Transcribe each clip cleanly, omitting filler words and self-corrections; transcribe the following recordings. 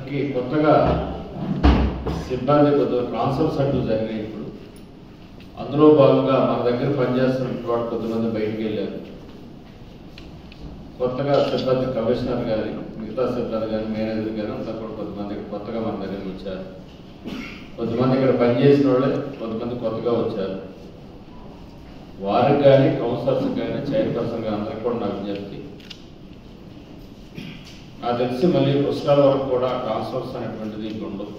మనకి కొత్తగా సిబ్బంది కొద్దిగా ట్రాన్స్ఫర్స్ అంటూ జరిగినాయి. ఇప్పుడు అందులో భాగంగా మన దగ్గర పనిచేస్తున్న వాళ్ళు కొంతమంది బయటికి వెళ్ళారు. కొత్తగా సిబ్బంది కమిషనర్ గారి మిగతా సిబ్బంది కానీ మేనేజర్ గారు అంతా కూడా కొంతమంది కొత్తగా మన దగ్గరికి వచ్చారు. కొంతమంది ఇక్కడ పనిచేసిన వాళ్ళే కొంతమంది కొత్తగా వచ్చారు. వారికి కానీ కౌన్సిలర్స్ కానీ చైర్పర్సన్ కానీ అందరికీ కూడా నాకు విజ్ఞప్తి. నాకు తెలిసి మళ్ళీ పుస్తకాల వరకు కూడా ట్రాన్స్ఫర్స్ అనేటువంటిది ఉండదు.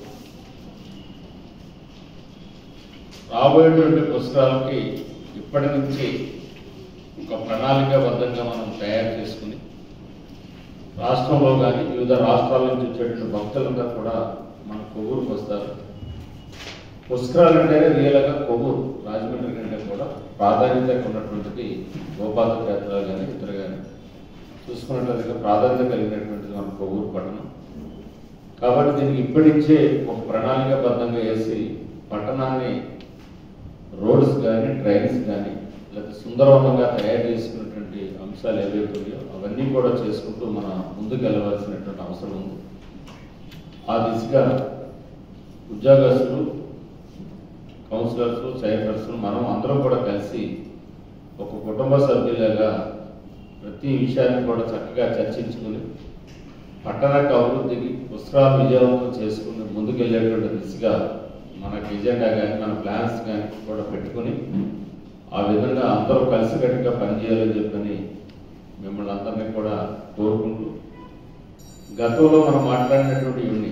రాబోయేటువంటి పుస్తకాలకి ఇప్పటి నుంచి ఒక ప్రణాళికాబద్ధంగా మనం తయారు చేసుకుని రాష్ట్రంలో కానీ వివిధ రాష్ట్రాల నుంచి వచ్చేటువంటి భక్తులంతా కూడా మన కొవ్వూరుకు వస్తారు. పుష్కరాలు అంటేనే రియల్గా కొవ్వూరు రాజమండ్రి కంటే కూడా ప్రాధాన్యత ఉన్నటువంటిది గోపాల క్షేత్రాలు కానీ ఇతర కానీ చూసుకున్నట్లయితే ప్రాధాన్యత కలిగినటువంటిది మన కొవ్వూరు పట్టణం. కాబట్టి దీనికి ఇప్పటి నుంచే ఒక ప్రణాళికాబద్ధంగా వేసి పట్టణాన్ని రోడ్స్ కానీ ట్రైన్స్ కానీ లేకపోతే సుందరవంతంగా తయారు చేసుకున్నటువంటి అంశాలు ఏవైతే ఉన్నాయో అవన్నీ కూడా చేసుకుంటూ మన ముందుకు వెళ్ళవలసినటువంటి అవసరం ఉంది. ఆ దిశగా ఉద్యోగస్తులు, కౌన్సిలర్స్, చైర్పర్సన్ మనం అందరం కూడా కలిసి ఒక కుటుంబ సభ్యులుగా ప్రతి విషయాన్ని కూడా చక్కగా చర్చించుకుని పట్టణానికి అభివృద్ధికి పుస్తకాలు విజయవంతం చేసుకుని ముందుకెళ్ళేటువంటి దిశగా మనకి ఎజెండా కానీ మన ప్లాన్స్ కానీ కూడా పెట్టుకుని ఆ విధంగా అందరూ కలిసికట్టుగా పనిచేయాలని చెప్పని మిమ్మల్ని అందరినీ కూడా కోరుకుంటూ, గతంలో మనం మాట్లాడినటువంటి ఇవన్నీ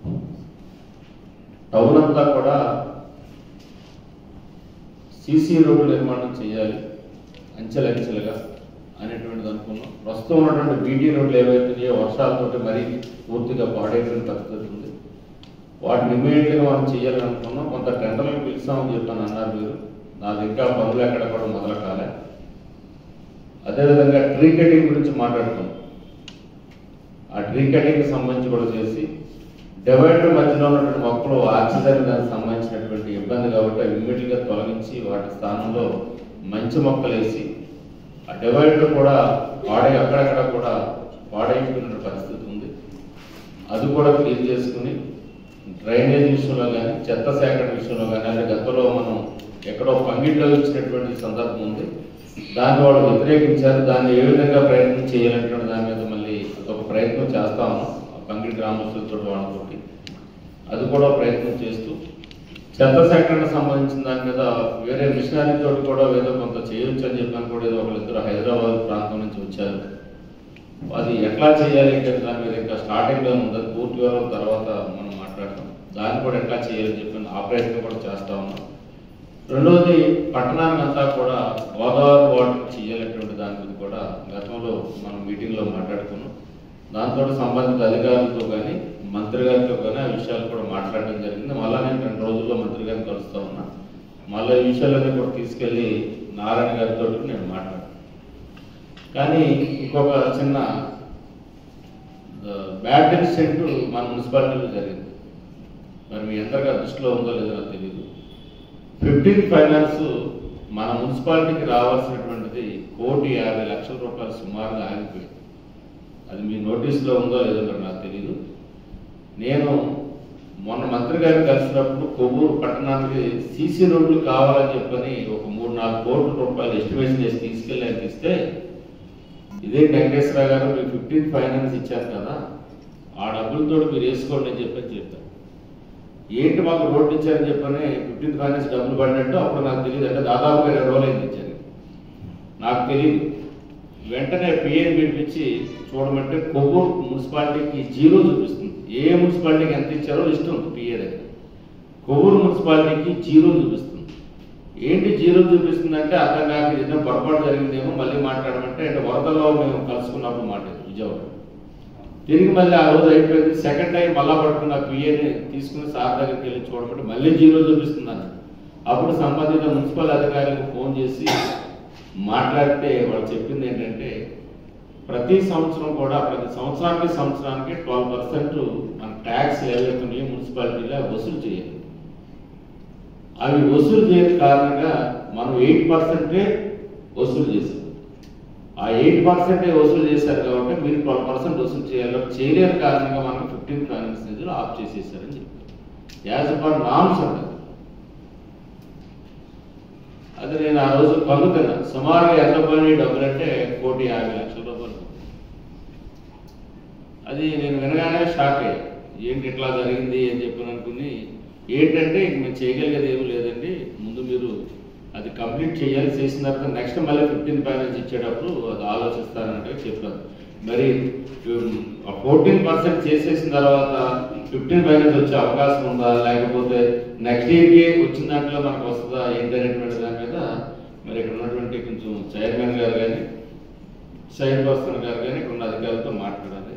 టౌన్ అంతా కూడా సీసీ రోడ్డు నిర్మాణం చేయాలి అంచెలంచెలుగా అనేటువంటిది అనుకున్నాం. ప్రస్తుతం ఉన్నటువంటి బీటీ రోడ్లు ఏవైతున్నాయో వర్షాలతో మరీ పూర్తిగా పాడైపోయిన పరిస్థితి ఉంది. వాటిని ఇమీడియట్గా మనం చేయాలని అనుకున్నాం. కొంత టెండర్లు పిలిచామని చెప్పాను అన్నారు మీరు. నాది ఇంకా పనులు ఎక్కడ కూడా మొదలు కాలే. అదేవిధంగా ట్రీ కటింగ్ గురించి మాట్లాడుతున్నాం. ఆ ట్రీ కటింగ్కి సంబంధించి కూడా చేసి డివైడర్ మధ్యలో ఉన్నటువంటి మొక్కలు ఆక్సిజన్ దానికి సంబంధించినటువంటి ఇబ్బంది కాబట్టి అవి ఇమ్మీడియట్గా తొలగించి వాటి స్థానంలో మంచి మొక్కలు వేసి ఆ డివైడర్ కూడా అక్కడక్కడ కూడా పాడైపోయిన పరిస్థితి ఉంది. అది కూడా క్లీన్ చేసుకుని డ్రైనేజ్ విషయంలో కానీ చెత్త సేకరణ విషయంలో కానీ అంటే గతంలో మనం ఎక్కడో పంగిట్లో ఇచ్చినటువంటి సందర్భం ఉంది. దాన్ని వాళ్ళు వ్యతిరేకించారు. దాన్ని ఏ విధంగా ప్రయత్నం చేయాలంటే దాని మీద మళ్ళీ ఒక ప్రయత్నం చేస్తా ఉన్నాం. పంగిడి గ్రామస్తులతో వాళ్ళతోటి అది కూడా ప్రయత్నం చేస్తూ చెత్త సేకరణకు సంబంధించిన దాని మీద వేరే మిషనరీతో కూడా ఏదో కొంత చేయొచ్చు అని చెప్పాను. కూడా ఏదో ఒకరిద్దరు హైదరాబాద్ ప్రాంతం నుంచి వచ్చారు. అది ఎట్లా చేయాలి అంటే దాని మీద ఇంకా స్టార్టింగ్లో ఉంది. పూర్తి వివరం తర్వాత మనం మాట్లాడతాం. దాన్ని కూడా ఎట్లా చేయాలని చెప్పి ఆ ప్రయత్నం కూడా చేస్తా ఉన్నాం. రెండవది పట్టణాన్ని అంతా కూడా గోదావరి వాటర్ చేయాలనేటువంటి దాని మీద కూడా గతంలో మనం మీటింగ్లో మాట్లాడుకున్నాం. దాంతో సంబంధిత అధికారులతో కానీ మంత్రి గారితో కానీ ఆ విషయాలు కూడా మాట్లాడడం జరిగింది. మళ్ళీ నేను 2 రోజుల్లో మంత్రి గారిని కలుస్తూ ఉన్నా. మళ్ళీ ఈ విషయాలన్నీ కూడా తీసుకెళ్ళి నారాయణ గారితో నేను మాట్లాడాను. కానీ ఇంకొక చిన్న బ్యాడ్ ఇన్సిడెంట్ మన మున్సిపాలిటీలో జరిగింది. మరి మీ అందరికీ దృష్టిలో ఉందో లేదో నాకు తెలియదు. 15th ఫైనాన్స్ మన మున్సిపాలిటీకి రావాల్సినటువంటిది 1,50,00,000 రూపాయలు సుమారుగా ఆగిపోయింది. అది మీ నోటీసులో ఉందో లేదో నాకు తెలియదు. నేను మొన్న మంత్రి గారిని కలిసినప్పుడు కొవ్వూరు పట్టణానికి సీసీ రోడ్లు కావాలని చెప్పని ఒక 3-4 కోట్ల రూపాయలు ఎస్టిమేషన్ చేసి తీసుకెళ్ళి ఆయన ఇస్తే, ఇదే వెంకటేశ్వర గారు మీరు 15th ఫైనాన్స్ ఇచ్చారు కదా, ఆ డబ్బులతో మీరు వేసుకోండి అని చెప్పారు. ఏంటి మాకు రోడ్డు ఇచ్చారని చెప్పని 15th ఫైనాన్స్ డబ్బులు పడినట్టు అప్పుడు నాకు తెలియదు. అంటే దాదాపుగా 2 రోజులు ఇచ్చారు, నాకు తెలియదు. వెంటనే పిఏని పిలిపించి చూడమంటే కొవ్వూరు మున్సిపాలిటీకి 0 చూపిస్తుంది. ఏ మున్సిపాలిటీకి ఎంత ఇచ్చారో లిస్ట్ ఉంది పిఏ దగ్గర. కొవ్వూరు మున్సిపాలిటీకి 0 చూపిస్తుంది. ఏంటి 0 చూపిస్తుంది అంటే అర్థం కాక ఏదైనా పొరపాటు జరిగిందేమో మళ్ళీ మాట్లాడమంటే అంటే వరదలో మేము కలుసుకున్నప్పుడు మాట్లాడు విజయవాడ. తిరిగి మళ్ళీ ఆ రోజు అయిపోయింది. సెకండ్ టైం మళ్ళా పట్టుకున్న పిఏని తీసుకుని సార్ దగ్గరికి వెళ్ళి చూడమంటే మళ్ళీ 0 చూపిస్తుందని. అప్పుడు సంబంధిత మున్సిపల్ అధికారులకు ఫోన్ చేసి మాట్లాడితే వాళ్ళు చెప్పింది ఏంటంటే ప్రతి సంవత్సరం కూడా ప్రతి సంవత్సరానికి 12% మన ట్యాక్స్ ఏవైతున్నాయో మున్సిపాలిటీలో వసూలు చేయాలి. అవి వసూలు చేయని కారణంగా మనం 8% వసూలు చేసాం. ఆ 8% వసూలు చేశారు కాబట్టి మీరు 12% వసూలు చేయలేని కారణంగా మనకు 15 ఫైనాన్స్ నిధులు ఆఫ్ చేసేసారని చెప్పారు. యాజ్ పర్ నామ్స్ అంటారు. అది నేను ఆ రోజు పలుకుతున్నా. సుమారుగా ఎంత పని డబ్బులు అంటే 1,50,00,000 రూపాయలు. అది నేను వినగానే షాక్ అయ్యా. ఏంటి ఇట్లా జరిగింది అని చెప్పి అనుకుని, ఏంటంటే ఇంక మేము చేయగలిగేది ఏమీ లేదండి, ముందు మీరు అది కంప్లీట్ చేయాలి, చేసిన తర్వాత నెక్స్ట్ మళ్ళీ 15 ఫైనాన్స్ ఇచ్చేటప్పుడు అది ఆలోచిస్తారంటే చెప్పాను. మరి 14% చేసేసిన తర్వాత 15 ఫైనాన్స్ వచ్చే అవకాశం ఉందా, లేకపోతే నెక్స్ట్ ఇయర్కి వచ్చిన దాంట్లో మనకు వస్తుందా ఏంటి అనేటువంటి దాని మీద మరి ఇక్కడ ఉన్నటువంటి కొంచెం చైర్మన్ గారు కానీ సైడ్ పర్సన్ గారు కానీ ఇక్కడ ఉన్న అధికారులతో మాట్లాడాలి.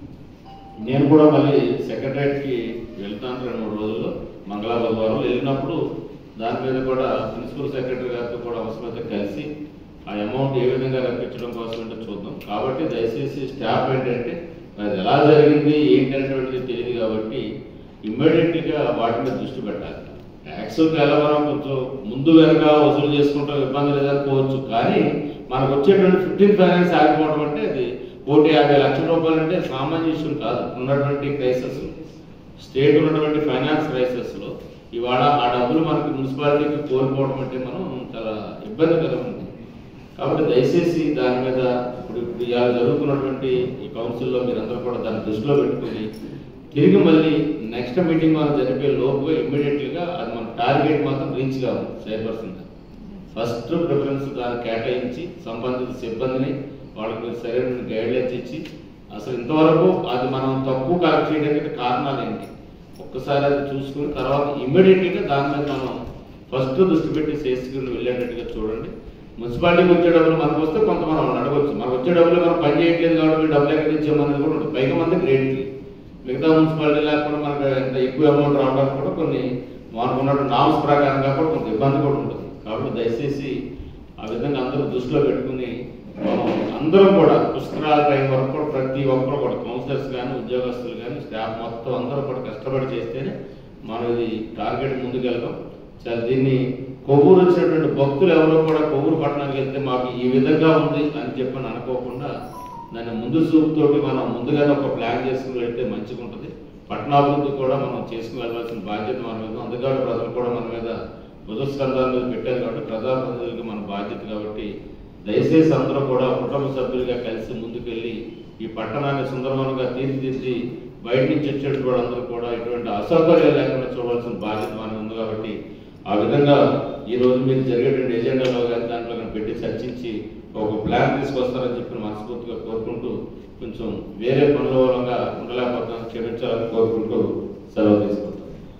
నేను కూడా మళ్ళీ సెక్రటరియట్కి వెళ్తాను 2-3 రోజుల్లో, మంగళవారం వెళ్ళినప్పుడు దాని మీద కూడా ప్రిన్సిపల్ సెక్రటరీ గారితో కూడా అవసరమైతే కలిసి ఆ అమౌంట్ ఏ విధంగా రప్పించడం కోసం అంటే చూద్దాం. కాబట్టి దయచేసి స్టాఫ్ ఏంటంటే అది ఎలా జరిగింది ఏంటి అనేటువంటిది తెలియదు కాబట్టి ఇమ్మీడియట్గా వాటి మీద దృష్టి పెట్టాలి. ట్యాక్స్కి ఎలా మనం కొంచెం ముందు వెనక వసూలు చేసుకుంటాం, ఇబ్బంది లేదనుకోవచ్చు, కానీ మనకు వచ్చేటువంటి 15 ఫైనాన్స్ ఆగిపోవడం అంటే అది 1,50,00,000 రూపాయలు అంటే సామాన్య విషయం కాదు. ఉన్నటువంటి క్రైసిస్, స్టేట్ ఉన్నటువంటి ఫైనాన్స్ క్రైసిస్లో ఇవాళ ఆ డబ్బులు మనకి మున్సిపాలిటీకి కోల్పోవడం అంటే మనం చాలా ఇబ్బందికరమైంది. కాబట్టి దయచేసి దాని మీద ఇప్పుడు ఇవాళ జరుగుతున్నటువంటి ఈ కౌన్సిల్లో మీరందరూ కూడా దాన్ని దృష్టిలో పెట్టుకుని తిరిగి మళ్ళీ నెక్స్ట్ మీటింగ్ మనం జరిపే లోపుగా ఇమ్మీడియట్గా అది మన టార్గెట్ మాత్రం రీచ్ కావాలి. 100% ఫస్ట్ ప్రిఫరెన్స్ దాన్ని కేటాయించి సంబంధిత సిబ్బందిని వాళ్ళకి సరైన గైడ్లైన్స్ ఇచ్చి అసలు ఇంతవరకు అది మనం తక్కువ కలెక్ట్ చేయడానికి కారణాలు ఏంటి ఒక్కసారి అది చూసుకుని తర్వాత ఇమ్మీడియట్గా దాని మీద మనం ఫస్ట్ దృష్టి పెట్టి చేసుకుని వెళ్ళేటట్టుగా చూడండి. మున్సిపాలిటీకి వచ్చే డబ్బులు మనకు వస్తే కొంత మనం అడగవచ్చు, మనకు వచ్చే డబ్బులు మనం పని చేయట్లేదు కాబట్టి డబ్బులు ఎక్కడి నుంచి ఇచ్చామనేది కూడా ఉంటుంది. పైగా మంది గ్రేట్లీ మిగతా మున్సిపాలిటీ లేకపోతే మనకు ఎంత ఎక్కువ అమౌంట్ రావడానికి కూడా కొన్ని మనకు ఉన్నటువంటి నామ్స్ ప్రకారంగా కూడా కొంత ఇబ్బంది కూడా ఉంటుంది. కాబట్టి దయచేసి ఆ విధంగా అందరూ దృష్టిలో పెట్టుకుని మనం అందరం కూడా పుస్తకాల టైం వరకు కూడా ప్రతి ఒక్కరు కూడా కౌన్సిలర్స్ కానీ ఉద్యోగస్తులు కానీ స్టాఫ్ మొత్తం అందరూ కూడా కష్టపడి చేస్తేనే మనం ఇది టార్గెట్ ముందుకెళ్తాం. చాలా దీన్ని కొవ్వూరు వచ్చినటువంటి భక్తులు ఎవరో కూడా కొవ్వూరు పట్టణానికి వెళ్తే మాకు ఈ విధంగా ఉంది అని చెప్పని అనుకోకుండా దాన్ని ముందు చూపుతోటి మనం ముందుగానే ఒక ప్లాన్ చేసుకుని వెళ్తే మంచిగా ఉంటుంది. పట్టణాభివృద్ధి కూడా మనం చేసుకుని వెళ్ళాల్సిన బాధ్యత మన మీద. అందుకని ప్రజలు కూడా మన మీద భుజస్కంధాల మీద పెట్టారు కాబట్టి ప్రజాప్రతినిధులకి మన బాధ్యత. కాబట్టి దయచేసి అందరూ కూడా కుటుంబ సభ్యులుగా కలిసి ముందుకెళ్ళి ఈ పట్టణాన్ని సుందరవనంగా తీర్చిదిద్ది బయట నుంచి వచ్చేటువంటి వాళ్ళందరూ కూడా ఇటువంటి అసౌకర్యాలు లేకుండా చూడాల్సిన బాధ్యత మనకు ఉంది. కాబట్టి ఆ విధంగా ఈరోజు మీరు జరిగేటువంటి ఎజెండాలో కానీ దాంట్లో కానీ పెట్టి చర్చించి ఒక ప్లాన్ తీసుకొస్తారని చెప్పి మనస్ఫూర్తిగా కోరుకుంటూ కొంచెం వేరే పనుల మూలంగా ఉండలేకపోతాను, క్షమించాలని కోరుకుంటూ సెలవు తీసుకుంటాం.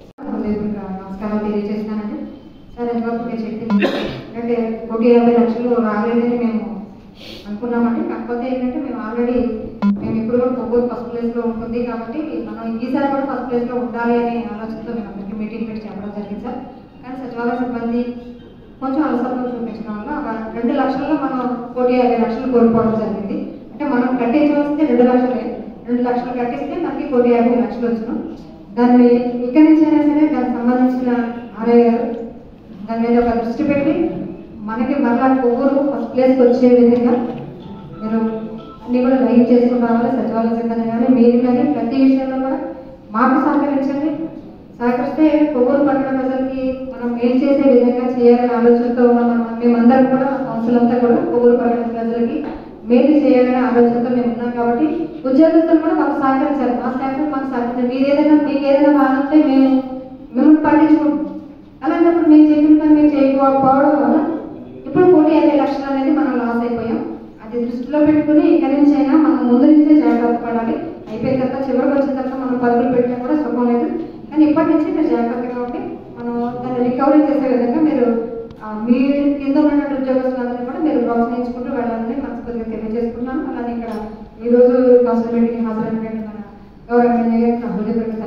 నమస్కారం తెలియజేస్తున్నానండి. సార్ ఎంతవరకు మీరు చెప్పింది అంటే 1,50,00,000 రాలేదని మేము అనుకున్నామండి. కాకపోతే ఏంటంటే మేము ఇప్పుడు కూడా కొవ్వూరు ఫస్ట్ ప్లేస్లో ఉంటుంది కాబట్టి మనం ఈసారి కూడా ఫస్ట్ ప్లేస్లో ఉండాలి అనే ఆలోచనతో మేము అందరికీ మీటింగ్ పెట్టి చెప్పడం జరిగింది సార్. కానీ సచివాలయ సిబ్బంది కొంచెం అలసత్వం చూపించడం వల్ల 2 లక్షల్లో మనం 1,50,00,000 కోల్పోవడం జరిగింది. అంటే మనం కట్టించవలసింది 2 లక్షలే, 2 లక్షలు కట్టిస్తే మనకి 1,50,00,000 వచ్చును. దాన్ని ఇక్కడి నుంచి అయినా సరే దానికి సంబంధించిన ఆర్ఐ గారు దాని మీద ఒక దృష్టి పెట్టి మనకి మళ్ళా కొవ్వూరు ఫస్ట్ ప్లేస్కి వచ్చే విధంగా మీరు అన్నీ కూడా రైట్ చేసుకుని రావాలి. సచివాలయ సిబ్బంది కానీ మీరు కానీ ప్రతి విషయంలో కూడా మాకు సహకరించండి. సహకరిస్తే కొవ్వూరు పట్టణ ప్రజలకి మనం ఏం చేసే విధంగా చేయాలని ఆలోచనతో ఉన్నాం. మేమందరం కూడా కౌన్సిల్ అంతా కూడా కొవ్వూరు పట్టణ ప్రజలకి మేలు చేయాలనే ఆలోచనతో మేము ఉన్నాం. కాబట్టి ఉద్యోగస్తులు కూడా మాకు సహకరించాలి. మా స్టాఫ్ మాకు సహకరించాలి. మీకు ఏదైనా బాధ ఉంటే మిమ్మల్ని పట్టించుకుంటాం. అలాంటప్పుడు మేము చెప్పిన పని మీరు చేయకపోవడం వల్ల ఇప్పుడు 1,50,00,000 అనేది మనం లాస్ అయిపోయాం. అది దృష్టిలో పెట్టుకుని ఇక్కడి నుంచి అయినా మనం ముందు నుంచే జాగ్రత్త పడాలి. అయిపోయిన తర్వాత చివరికి వచ్చిన తర్వాత మనం పరుగులు పెట్టినా కూడా సుఖం లేదు. కానీ ఇప్పటి నుంచి మీరు జాగ్రత్తగా ఉండి మనం దాన్ని రికవరీ చేసే విధంగా మీరు మీ కింద ఉన్నటువంటి ఉద్యోగస్తులందరినీ కూడా మీరు ప్రోత్సహించుకుంటూ వెళ్ళాలని మనస్ఫూర్తిగా తెలియజేసుకున్నాను. అలానే ఇక్కడ ఈరోజు కౌన్సిల్ మీటింగ్ హాజరైనటువంటి మన గౌరవ ఎమ్మెల్యే గారికి హృదయపూర్వక